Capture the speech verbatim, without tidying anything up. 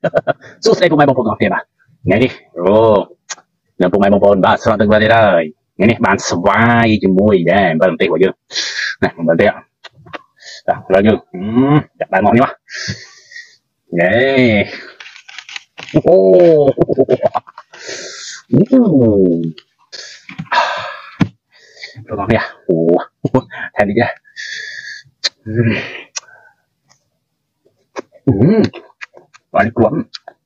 សួស្តីពុកម៉ែបងប្អូនទាំងអស់គ្នាបាទថ្ងៃនេះអូនៅពុកម៉ែបងប្អូនបាទស្រស់ទឹកវិញទេហើយថ្ងៃនេះបានស្វាយជាមួយដែរអំបិលម្ទេសរបស់យើងណាអំបិលម្ទេសបាទឥឡូវយើងចាប់បានមកនេះមកណែអូអូបងប្អូននេះអូថែមនេះដែរអឺអឺបានគ្រាប់